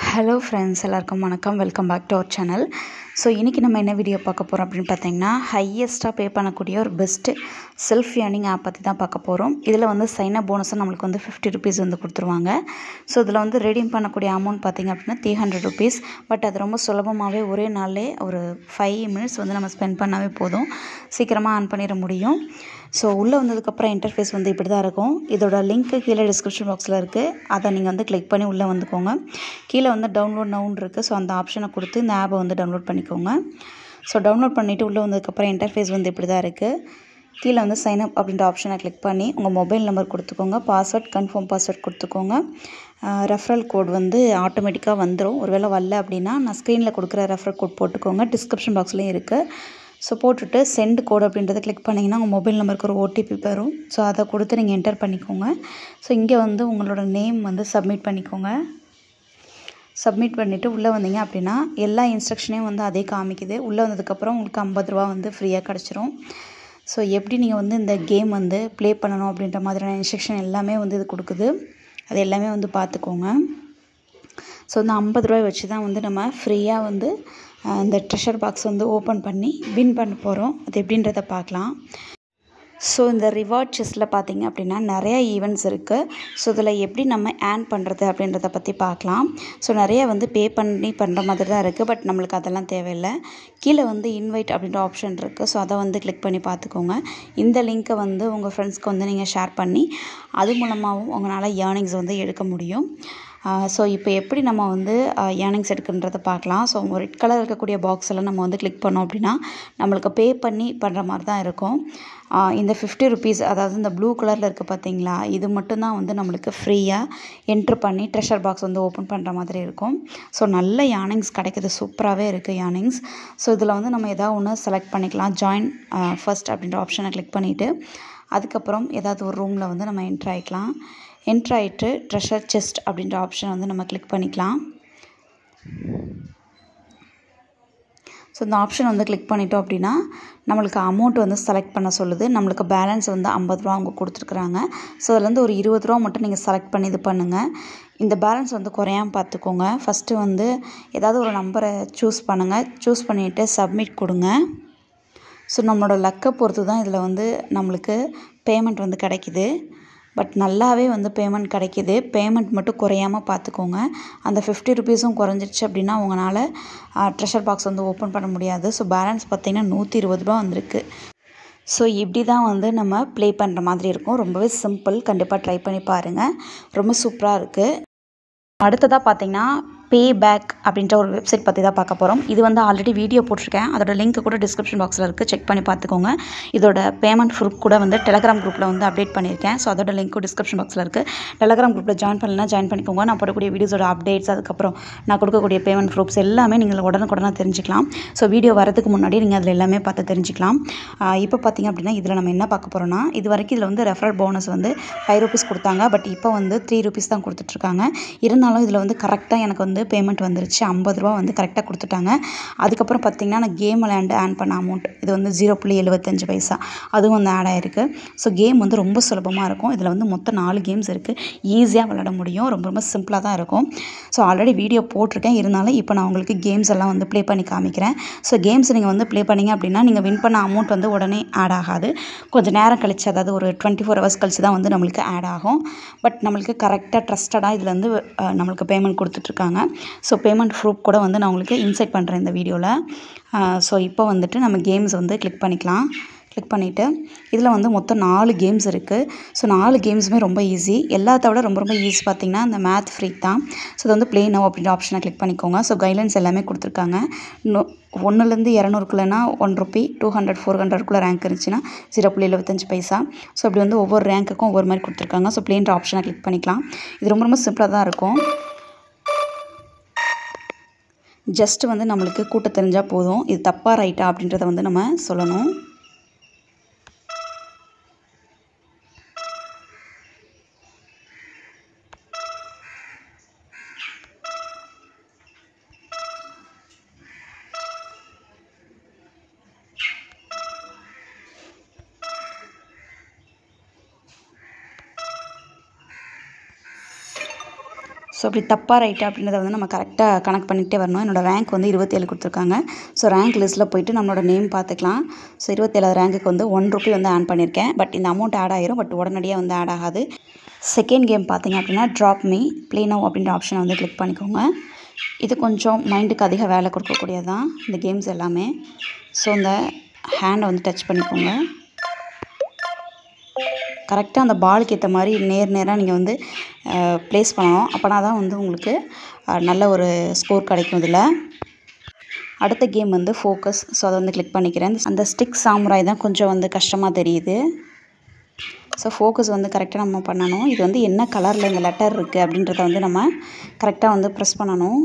Hello friends, எல்லாருக்கும் வணக்கம். Welcome back to our channel. So இன்றைக்கி நம்ம என்ன வீடியோ பார்க்க போகிறோம் அப்படின்னு பார்த்தீங்கன்னா, ஹையஸ்ட்டாக பே பண்ணக்கூடிய ஒரு பெஸ்ட்டு செல்ஃப் ஏர்னிங் ஆப் பற்றி தான் பார்க்க போகிறோம். இதில் வந்து சைனப் போனஸும் நம்மளுக்கு வந்து 50 ருபீஸ் வந்து கொடுத்துருவாங்க. ஸோ இதில் வந்து ரெடீம் பண்ணக்கூடிய அமௌண்ட் பார்த்திங்க அப்படின்னா 300 ருபீஸ். பட் அது ரொம்ப சுலபமாகவே ஒரே நாள்லே ஒரு 5 மினிட்ஸ் வந்து நம்ம ஸ்பெண்ட் பண்ணாவே போதும், சீக்கிரமாக ஆன் பண்ணிட முடியும். ஸோ உள்ளே வந்ததுக்கப்புறம் இன்டர்ஃபேஸ் வந்து இப்படி தான் இருக்கும். இதோட லிங்க்கு கீழே டிஸ்கிரிப்ஷன் பாக்ஸில் இருக்குது. அதை நீங்கள் வந்து கிளிக் பண்ணி உள்ளே வந்துக்கோங்க. கீழே வந்து டவுன்லோட் நவுன்னு இருக்குது. ஸோ அந்த ஆப்ஷனை கொடுத்து இந்த ஆப்பை வந்து டவுன்லோட் பண்ணிக்கோங்க. ஸோ டவுன்லோட் பண்ணிவிட்டு உள்ளே வந்ததுக்கப்புறம் இன்டர்ஃபேஸ் வந்து இப்படி தான் இருக்குது. கீழே வந்து சைனப் அப்படின்ற ஆப்ஷனை கிளிக் பண்ணி உங்கள் மொபைல் நம்பர் கொடுத்துக்கோங்க, பாஸ்வேர்ட் கன்ஃபார்ம் பாஸ்வேர்ட் கொடுத்துக்கோங்க. ரெஃபரல் கோட் வந்து ஆட்டோமேட்டிக்காக வந்துடும். ஒருவேளை வரல அப்படின்னா நான் ஸ்க்ரீனில் கொடுக்குற ரெஃபரல் கோட் போட்டுக்கோங்க, டிஸ்கிரிப்ஷன் பாக்ஸ்லேயும் இருக்குது. ஸோ போட்டுட்டு சென்ட் கோட் அப்படின்றத கிளிக் பண்ணிங்கன்னா உங்கள் மொபைல் நம்பருக்கு ஒரு ஓடிபி வரும். ஸோ அதை கொடுத்து நீங்கள் என்டர் பண்ணிக்கோங்க. ஸோ இங்கே வந்து உங்களோட நேம் வந்து சப்மிட் பண்ணிக்கோங்க. சப்மிட் பண்ணிவிட்டு உள்ளே வந்தீங்க அப்படின்னா எல்லா இன்ஸ்ட்ரக்ஷனையும் வந்து அதே காமிக்குது. உள்ளே வந்ததுக்கப்புறம் உங்களுக்கு 50 ரூபா வந்து ஃப்ரீயாக கிடச்சிரும். ஸோ எப்படி நீங்கள் வந்து இந்த கேம் வந்து ப்ளே பண்ணணும் அப்படின்ற மாதிரியான இன்ஸ்ட்ரக்ஷன் எல்லாமே வந்து இது கொடுக்குது. அது எல்லாமே வந்து பார்த்துக்கோங்க. ஸோ இந்த 50 ரூபாய் வச்சு தான் வந்து நம்ம ஃப்ரீயாக வந்து இந்த ட்ரெஷர் பாக்ஸ் வந்து ஓப்பன் பண்ணி வின் பண்ண போகிறோம். அது எப்படின்றத பார்க்கலாம். ஸோ இந்த ரிவார்ட் செஸ்ஸில் பார்த்திங்க அப்படின்னா நிறையா ஈவெண்ட்ஸ் இருக்குது. ஸோ இதில் எப்படி நம்ம ஏர்ன் பண்ணுறது அப்படின்றத பற்றி பார்க்கலாம். ஸோ நிறையா வந்து பே பண்ணி பண்ணுற மாதிரி தான் இருக்குது. பட் நம்மளுக்கு அதெல்லாம் தேவையில்லை. கீழே வந்து இன்வைட் அப்படின்ற ஆப்ஷன் இருக்குது. ஸோ அதை வந்து கிளிக் பண்ணி பார்த்துக்கோங்க. இந்த லிங்க்கை வந்து உங்கள் ஃப்ரெண்ட்ஸ்க்கு வந்து நீங்கள் ஷேர் பண்ணி அது மூலமாகவும் உங்களால் ஏர்னிங்ஸ் வந்து எடுக்க முடியும். ஸோ இப்போ எப்படி நம்ம வந்து ஏர்னிங்ஸ் எடுக்குன்றதை பார்க்கலாம். ஸோ ரெட் கலர் இருக்கக்கூடிய பாக்ஸ் எல்லாம் நம்ம வந்து கிளிக் பண்ணோம் அப்படின்னா நம்மளுக்கு பே பண்ணி பண்ணுற மாதிரி தான் இருக்கும். இந்த 50 ருபீஸ், அதாவது இந்த ப்ளூ கலரில் இருக்குது பார்த்தீங்களா, இது மட்டும்தான் வந்து நம்மளுக்கு ஃப்ரீயாக என்ட்ரு பண்ணி ட்ரெஷர் பாக்ஸ் வந்து ஓப்பன் பண்ணுற மாதிரி இருக்கும். ஸோ நல்ல ஏர்னிங்ஸ் கிடைக்குது, சூப்பராகவே இருக்குது ஏர்னிங்ஸ். ஸோ இதில் வந்து நம்ம எதாவது ஒன்று செலக்ட் பண்ணிக்கலாம். ஜாயின் ஃபர்ஸ்ட் அப்படின்ற ஆப்ஷனை கிளிக் பண்ணிவிட்டு அதுக்கப்புறம் ஏதாவது ஒரு ரூமில் வந்து நம்ம என்ட்ரு ஆகிக்கலாம். என்ட்ரு ஆகிட்டு ட்ரெஷர் செஸ்ட் அப்படின்ற ஆப்ஷனை வந்து நம்ம கிளிக் பண்ணிக்கலாம். ஸோ இந்த ஆப்ஷன் வந்து கிளிக் பண்ணிட்டோம் அப்படின்னா நம்மளுக்கு அமௌண்ட் வந்து செலக்ட் பண்ண சொல்லுது. நம்மளுக்கு பேலன்ஸ் வந்து 50 ரூபா அவங்க கொடுத்துருக்குறாங்க. ஸோ அதுலேருந்து ஒரு 20 ரூபா மட்டும் நீங்கள் செலக்ட் பண்ணி இது பண்ணுங்கள். இந்த பேலன்ஸ் வந்து குறையாமல் பார்த்துக்கோங்க. ஃபஸ்ட்டு வந்து ஏதாவது ஒரு நம்பரை சூஸ் பண்ணுங்கள். சூஸ் பண்ணிவிட்டு சப்மிட் கொடுங்க. ஸோ நம்மளோட லக்கை பொறுத்து தான் இதில் வந்து நம்மளுக்கு பேமெண்ட் வந்து கிடைக்கிது. பட் நல்லாவே வந்து பேமெண்ட் கிடைக்கிது. பேமெண்ட் மட்டும் குறையாமல் பார்த்துக்கோங்க. அந்த 50 ருபீஸும் குறைஞ்சிருச்சு அப்படின்னா உங்களால் ட்ரெஷர் பாக்ஸ் வந்து ஓப்பன் பண்ண முடியாது. ஸோ பேலன்ஸ் பார்த்திங்கன்னா 120 ரூபா வந்திருக்கு. ஸோ இப்படி தான் வந்து நம்ம ப்ளே பண்ணுற மாதிரி இருக்கும். ரொம்பவே சிம்பிள். கண்டிப்பாக ட்ரை பண்ணி பாருங்கள். ரொம்ப சூப்பராக இருக்குது. அடுத்ததாக பார்த்திங்கன்னா PayBag அப்படின்ற ஒரு வெப்சைட் பற்றி தான் பார்க்க போகிறோம். இது வந்து ஆல்ரெடி வீடியோ போட்டிருக்கேன். அதோட லிங்க் கூட டிஸ்கிரிப்ஷன் பாக்ஸில் இருக்குது, செக் பண்ணி பார்த்துக்கோங்க. இதோட பேமெண்ட் ப்ரூஃப் கூட வந்து டெலகிராம் குரூப்பில் வந்து அப்டேட் பண்ணியிருக்கேன். ஸோ அதோட லிங்க்கும் டிஸ்கிரிப்ஷன் பாக்ஸில் இருக்குது. டெலகிராம் குரூப்பில் ஜாயின் பண்ணலாம், ஜாயின் பண்ணிக்கோங்க. நான் போடக்கூடிய வீடியோஸோட அப்டேட்ஸ், அதுக்கப்புறம் நான் கொடுக்கக்கூடிய பேமெண்ட் ப்ரூஃப்ஸ் எல்லாமே நீங்கள் உடனுக்குடனே தெரிஞ்சிக்கலாம். ஸோ வீடியோ வரதுக்கு முன்னாடி நீங்கள் அதில் எல்லாமே பார்த்து தெரிஞ்சிக்கலாம். இப்போ பார்த்திங்க அப்படின்னா இதில் நம்ம என்ன பார்க்க போகிறோம்னா, இது வரைக்கும் இதில் வந்து ரெஃபரல் போனஸ் வந்து 5 ருபீஸ் கொடுத்தாங்க. பட் இப்போ வந்து 3 ருபீஸ் தான் கொடுத்துட்ருக்காங்க. இருந்தாலும் இதில் வந்து கரெக்டாக எனக்கு வந்து பேமெண்ட் வந்துருச்சு. 50 ரூபா வந்து கரெக்டாக கொடுத்துட்டாங்க. அதுக்கப்புறம் பார்த்திங்கன்னா நான் கேம் விளையாண்டு ஆன் பண்ண அமௌண்ட் இது வந்து 0.75 பைசா அதுவும் வந்து ஆட் ஆகிருக்கு. ஸோ கேம் வந்து ரொம்ப சுலபமாக இருக்கும். இதில் வந்து மொத்தம் 4 கேம்ஸ் இருக்குது. ஈஸியாக விளையாட முடியும். ரொம்ப ரொம்ப சிம்பிளாக தான் இருக்கும். ஸோ ஆல்ரெடி வீடியோ போட்டிருக்கேன். இருந்தாலும் இப்போ நான் உங்களுக்கு கேம்ஸ் எல்லாம் வந்து ப்ளே பண்ணி காமிக்கிறேன். ஸோ கேம்ஸ் நீங்கள் வந்து ப்ளே பண்ணிங்க அப்படின்னா நீங்கள் வின் பண்ண அமௌண்ட் வந்து உடனே ஆட் ஆகாது. கொஞ்சம் நேரம் கழிச்சு, அதாவது ஒரு 24 ஹவர்ஸ் கழிச்சு தான் வந்து நம்மளுக்கு ஆட் ஆகும். பட் நம்மளுக்கு கரெக்டாக ட்ரஸ்டடாக இதில் வந்து நம்மளுக்கு பேமெண்ட் கொடுத்துட்ருக்காங்க. ஸோ பேமெண்ட் ப்ரூஃப் கூட வந்து நான் உங்களுக்கு இன்சைட் பண்ணுறேன் இந்த வீடியோவில். ஸோ இப்போ வந்துட்டு நம்ம கேம்ஸ் வந்து கிளிக் பண்ணிக்கலாம். கிளிக் பண்ணிவிட்டு இதில் வந்து மொத்தம் 4 கேம்ஸ் இருக்குது. ஸோ 4 கேம்ஸுமே ரொம்ப ஈஸி. எல்லாத்த விட ரொம்ப ரொம்ப ஈஸி பார்த்திங்கன்னா இந்த மேத் ஃப்ரீ தான். ஸோ இது வந்து ப்ளே நவ் அப்படின்ற ஆப்ஷனை கிளிக் பண்ணிக்கோங்க. ஸோ கைட்லைன்ஸ் எல்லாமே கொடுத்துருக்காங்க. 1லேருந்து 200க்குள்ளேனா 1 ருபி, 200 400க்குள்ளே ரேங்க் இருந்துச்சுன்னா 0.75 பைசா. ஸோ அப்படி வந்து ஒவ்வொரு ரேங்க்குக்கும் ஒவ்வொரு மாதிரி கொடுத்துருக்காங்க. ஸோ ப்ளேன்ற ஆப்ஷனை கிளிக் பண்ணிக்கலாம். இது ரொம்ப ரொம்ப சிம்பிளாக தான் இருக்கும். ஜஸ்ட் வந்து நம்மளுக்கு கூட்ட தெரிஞ்சால் போதும். இது தப்பாக ரைட்டா அப்படின்றத வந்து நம்ம சொல்லணும். ஸோ அப்படி தப்பாக ரைட்டாக அப்படின்றத வந்து நம்ம கரெக்டாக கனெக்ட் பண்ணிகிட்டே வரணும். என்னோடய ரேங்க் வந்து 27 கொடுத்துருக்காங்க. ஸோ ரேங்க் லிஸ்ட்டில் போய்ட்டு நம்மளோட நேம் பார்த்துக்கலாம். ஸோ 27 ரேங்க்குக்கு வந்து ₹1 வந்து ஆன் பண்ணியிருக்கேன். பட் இந்த அமௌண்ட் ஆட் ஆயிரும். பட் உடனடியாக வந்து ஆட் ஆகாது. செகண்ட் கேம் பார்த்திங்க அப்படின்னா ட்ராப் மீ ப்ளே நவ் அப்படின்ற ஆப்ஷனை வந்து கிளிக் பண்ணிக்கோங்க. இது கொஞ்சம் மைண்டுக்கு அதிக வேலை கொடுக்கக்கூடியது தான் இந்த கேம்ஸ் எல்லாமே. ஸோ இந்த ஹேண்டை வந்து டச் பண்ணிக்கோங்க. கரெக்டாக அந்த பாலுக்கு ஏற்ற மாதிரி நேராக நீங்கள் வந்து ப்ளேஸ் பண்ணணும். அப்போனா தான் வந்து உங்களுக்கு நல்ல ஒரு ஸ்கோர் கிடைக்கும். இதில் அடுத்த கேம் வந்து ஃபோக்கஸ். ஸோ அதை வந்து கிளிக் பண்ணிக்கிறேன். அந்த ஸ்டிக் சாமுராய் தான் கொஞ்சம் வந்து கஷ்டமாக தெரியுது. ஸோ ஃபோக்கஸ் வந்து கரெக்டாக நம்ம பண்ணணும். இது வந்து என்ன கலரில் இந்த லெட்டர் இருக்குது அப்படின்றத வந்து நம்ம கரெக்டாக வந்து ப்ரெஸ் பண்ணணும்.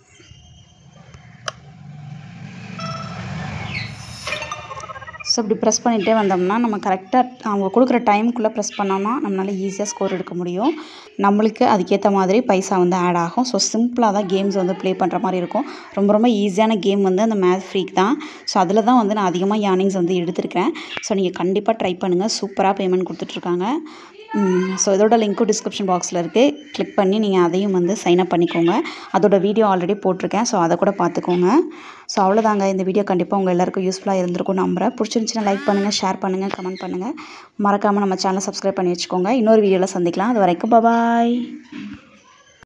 ஸோ இப்படி ப்ரெஸ் பண்ணிகிட்டே வந்தோம்னா நம்ம கரெக்டாக அவங்க கொடுக்குற டைமுக்குள்ளே ப்ரெஸ் பண்ணோம்னா நம்மளால் ஈஸியாக ஸ்கோர் எடுக்க முடியும். நம்மளுக்கு அதுக்கேற்ற மாதிரி பைசா வந்து ஆட் ஆகும். ஸோ சிம்பிளாக தான் கேம்ஸ் வந்து ப்ளே பண்ணுற மாதிரி இருக்கும். ரொம்ப ரொம்ப ஈஸியான கேம் வந்து அந்த மேத் ஃப்ரீக் தான். ஸோ அதில் தான் வந்து நான் அதிகமாக ஏர்னிங்ஸ் வந்து எடுத்திருக்கேன். ஸோ நீங்கள் கண்டிப்பாக ட்ரை பண்ணுங்கள். சூப்பராக பேமெண்ட் கொடுத்துட்ருக்காங்க. ஸோ இதோட லிங்க்கும் டிஸ்கிரிப்ஷன் பாக்ஸில் இருக்குது. கிளிக் பண்ணி நீங்கள் அதையும் வந்து சைன்அப் பண்ணிக்கோங்க. அதோட வீடியோ ஆல்ரெடி போட்டிருக்கேன். ஸோ அதை கூட பார்த்துக்கோங்க. ஸோ அவ்வளோதாங்க. இந்த வீடியோ கண்டிப்பாக உங்கள் எல்லாருக்கும் யூஸ்ஃபுல்லாக இருந்திருக்கும் நம்புறேன். பிடிச்சிருந்துச்சுன்னா லைக் பண்ணுங்கள், ஷேர் பண்ணுங்கள், கமெண்ட் பண்ணுங்கள். மறக்காமல் நம்ம சேனலை சப்ஸ்கிரைப் பண்ணி வச்சுக்கோங்க. இன்னொரு வீடியோவில் சந்திக்கலாம். அது வரைக்கும் பாய்.